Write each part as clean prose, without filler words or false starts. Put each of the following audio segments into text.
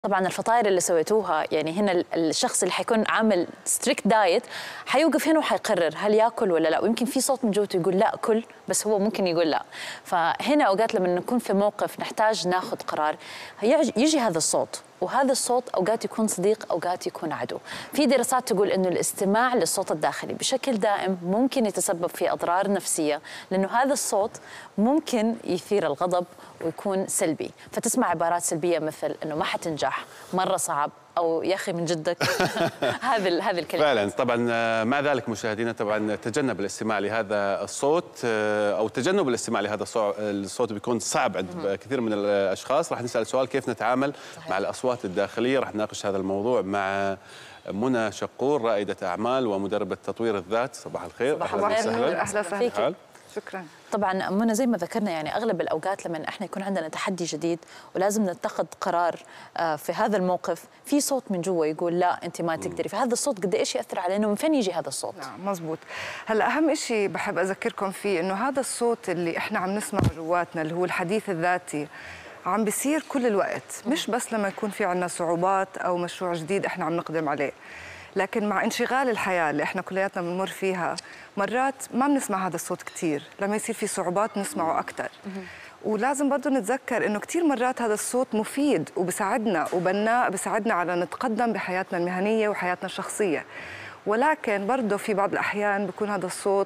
طبعا الفطاير اللي سويتوها يعني هنا الشخص اللي حيكون عامل ستريكت دايت حيوقف هنا وحيقرر هل ياكل ولا لا، ويمكن في صوت من جوته يقول لا كل، بس هو ممكن يقول لا. فهنا اوقات لما نكون في موقف نحتاج ناخذ قرار يجي هذا الصوت، وهذا الصوت اوقات يكون صديق اوقات يكون عدو. في دراسات تقول انه الاستماع للصوت الداخلي بشكل دائم ممكن يتسبب في اضرار نفسيه، لانه هذا الصوت ممكن يثير الغضب ويكون سلبي، فتسمع عبارات سلبيه مثل انه ما حتنجح، مره صعب، او يا اخي من جدك. هذه الكلمات فعلا. طبعا مع ذلك مشاهدينا طبعا تجنب الاستماع لهذا الصوت، او تجنب الاستماع لهذا الصوت بيكون صعب عند كثير من الاشخاص. راح نسال سؤال كيف نتعامل مع الاصوات الداخليه. راح نناقش هذا الموضوع مع منى شقور، رائده اعمال ومدربه تطوير الذات. صباح الخير. صباح الخير. اهلا وسهلا. شكرا. طبعا منى زي ما ذكرنا يعني اغلب الاوقات لما احنا يكون عندنا تحدي جديد ولازم نتخذ قرار في هذا الموقف، في صوت من جوا يقول لا انت ما تقدري، فهذا الصوت قد ايش ياثر علينا ومن فين يجي هذا الصوت؟ نعم مزبوط. هلا اهم شيء بحب اذكركم فيه انه هذا الصوت اللي احنا عم نسمعه جواتنا اللي هو الحديث الذاتي عم بيصير كل الوقت، مش بس لما يكون في عندنا صعوبات او مشروع جديد احنا عم نقدم عليه، لكن مع انشغال الحياة اللي احنا كلياتنا بنمر فيها مرات ما بنسمع هذا الصوت كثير، لما يصير في صعوبات نسمعه أكثر. ولازم برضه نتذكر انه كثير مرات هذا الصوت مفيد وبساعدنا وبناء، بساعدنا على نتقدم بحياتنا المهنية وحياتنا الشخصية، ولكن برضه في بعض الأحيان بيكون هذا الصوت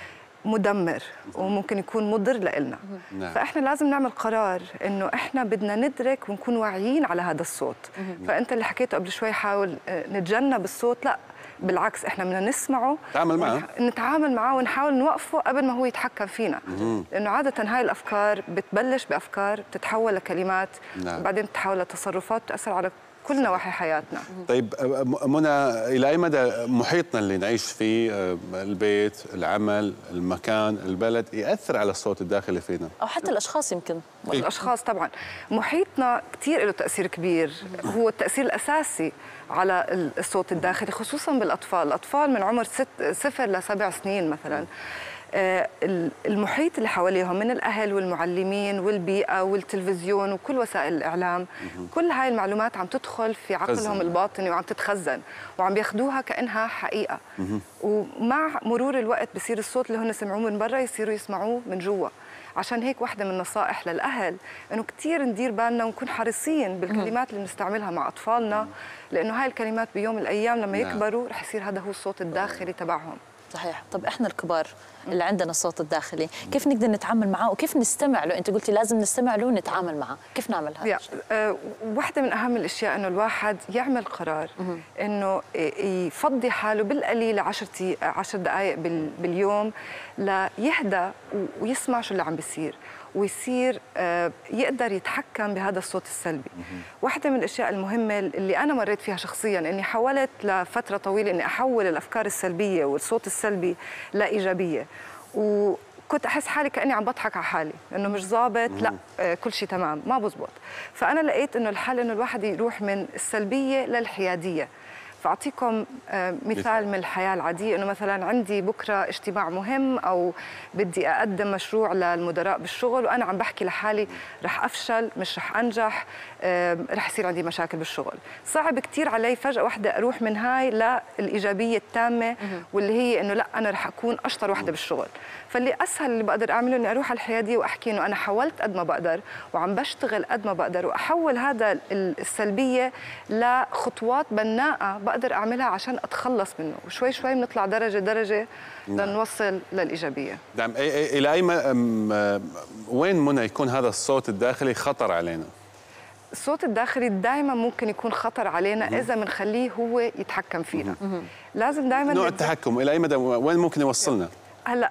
مدمر وممكن يكون مضر لنا. فاحنا لازم نعمل قرار انه احنا بدنا ندرك ونكون واعيين على هذا الصوت. فانت اللي حكيته قبل شوي حاول نتجنب الصوت، لا بالعكس احنا بدنا نسمعه، نتعامل معه ونحاول نوقفه قبل ما هو يتحكم فينا. لانه عاده هاي الافكار بتبلش بافكار بتتحول لكلمات، وبعدين تتحول لتصرفات تاثر على كل نواحي حياتنا. طيب منى، إلى أي مدى محيطنا اللي نعيش فيه، البيت، العمل، المكان، البلد، يأثر على الصوت الداخلي فينا؟ أو حتى الأشخاص يمكن. الأشخاص طبعاً. محيطنا كثير له تأثير كبير، هو التأثير الأساسي على الصوت الداخلي خصوصاً بالأطفال. الأطفال من عمر 0 ل 7 سنين مثلاً، المحيط اللي حواليهم من الأهل والمعلمين والبيئة والتلفزيون وكل وسائل الإعلام، كل هاي المعلومات عم تدخل في عقلهم الباطني وعم تتخزن وعم بياخدوها كأنها حقيقة. ومع مرور الوقت بصير الصوت اللي هن سمعوه من برا يصيروا يسمعوه من جوا. عشان هيك واحدة من النصائح للأهل إنه كتير ندير بالنا ونكون حريصين بالكلمات اللي بنستعملها مع أطفالنا، لأنه هاي الكلمات بيوم من الأيام لما يكبروا رح يصير هذا هو الصوت الداخلي تبعهم. صحيح. طب احنا الكبار اللي عندنا الصوت الداخلي كيف نقدر نتعامل معه وكيف نستمع له؟ انت قلتي لازم نستمع له ونتعامل معه، كيف نعمل هذا الشيء؟ واحدة من أهم الأشياء إنه الواحد يعمل قرار إنه يفضي حاله بالقليل 10 دقائق باليوم ليهدى ويسمع شو اللي عم بيصير، ويصير يقدر يتحكم بهذا الصوت السلبي. واحدة من الأشياء المهمة اللي أنا مريت فيها شخصياً إني حاولت لفترة طويلة إني أحول الأفكار السلبية والصوت السلبي لإيجابية، وكنت أحس حالي كأني عم بضحك على حالي إنه مش ظابط، لا كل شيء تمام ما بزبط. فأنا لقيت إنه الحل إنه الواحد يروح من السلبية للحيادية. فأعطيكم مثال من الحياة العادية، إنه مثلا عندي بكرة اجتماع مهم أو بدي أقدم مشروع للمدراء بالشغل، وأنا عم بحكي لحالي رح أفشل، مش رح أنجح، رح يصير عندي مشاكل بالشغل. صعب كتير علي فجأة واحدة أروح من هاي للإيجابية التامة، واللي هي إنه لا أنا رح أكون أشطر واحدة بالشغل. فاللي أسهل اللي بقدر أعمله إني أروح على الحيادية وأحكي إنه أنا حاولت قد ما بقدر وعم بشتغل قد ما بقدر، وأحول هذا السلبية لخطوات بناءة بقدر أعملها عشان أتخلص منه، وشوي شوي بنطلع درجة درجة لنوصل للإيجابية. نعم. إلى أي وين منى يكون هذا الصوت الداخلي خطر علينا؟ الصوت الداخلي دائما ممكن يكون خطر علينا إذا بنخليه هو يتحكم فينا. لازم دائما نوع التحكم إلى أي مدى، وين ممكن يوصلنا؟ هلا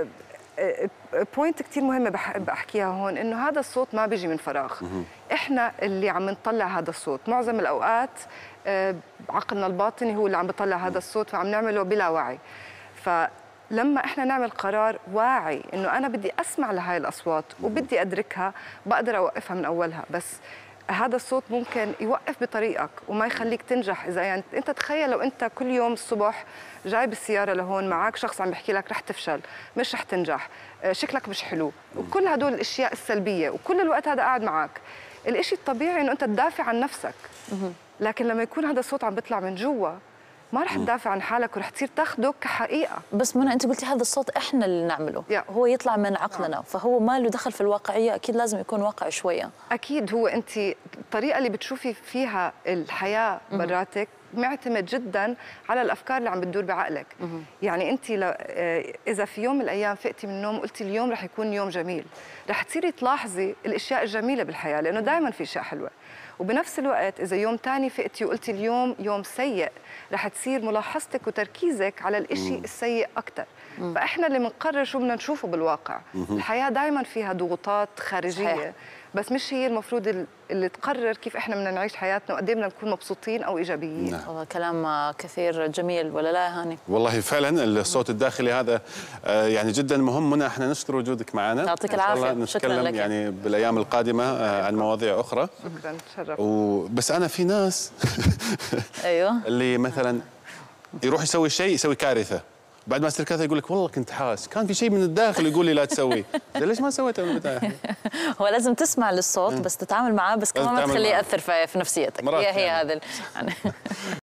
بوينت كتير مهمة بحب أحكيها هون، إنه هذا الصوت ما بيجي من فراغ. إحنا اللي عم نطلع هذا الصوت معظم الأوقات، عقلنا الباطني هو اللي عم بيطلع هذا الصوت وعم نعمله بلا وعي. فلما إحنا نعمل قرار واعي إنه أنا بدي أسمع لهاي الأصوات وبدي أدركها، بقدر أوقفها من أولها. بس هذا الصوت ممكن يوقف بطريقك وما يخليك تنجح. إذا يعني أنت تخيل لو أنت كل يوم الصبح جايب السيارة لهون معك شخص عم بيحكي لك رح تفشل، مش رح تنجح، شكلك مش حلو، وكل هدول الأشياء السلبية، وكل الوقت هذا قاعد معك، الإشي الطبيعي إنه أنت تدافع عن نفسك، لكن لما يكون هذا الصوت عم بيطلع من جوا ما رح تدافع عن حالك ورح تصير تاخده كحقيقة. بس منى أنت قلتي هذا الصوت إحنا اللي نعمله، هو يطلع من عقلنا، فهو ما له دخل في الواقعية، أكيد لازم يكون واقعي شوية. أكيد، هو أنت الطريقة اللي بتشوفي فيها الحياة براتك معتمد جدا على الأفكار اللي عم بتدور بعقلك. يعني أنت إذا في يوم من الأيام فقتي من النوم قلتي اليوم رح يكون يوم جميل، رح تصيري تلاحظي الأشياء الجميلة بالحياة، لأنه دائما في أشياء حلوة. وبنفس الوقت إذا يوم تاني فقتي وقلتي اليوم يوم سيء، رح تصير ملاحظتك وتركيزك على الإشي السيء أكتر. فإحنا اللي بنقرر شو بدنا نشوفه بالواقع. الحياة دائما فيها ضغوطات خارجية، صحيح. بس مش هي المفروض اللي تقرر كيف إحنا بدنا نعيش حياتنا وقد ايه بدنا نكون مبسوطين أو إيجابيين. نعم. والله كلام كثير جميل، ولا لا يا هاني؟ والله فعلا الصوت الداخلي هذا يعني جدا مهم. منى احنا نشكر وجودك معنا، يعطيك العافية. شكرا لك. يعني بالأيام القادمة عن مواضيع أخرى. شكرا، تشرفت. بس أنا في ناس أيوه اللي مثلا يروح يسوي شيء، يسوي كارثة، بعد ما يصير كذا يقول لك والله كنت حاس كان في شيء من الداخل يقول لي لا تسوي. ليش ما سويته من البداية؟ هو لازم تسمع للصوت بس تتعامل معاه، بس كمان ما تخليه يأثر في نفسيتك. هي هذا يعني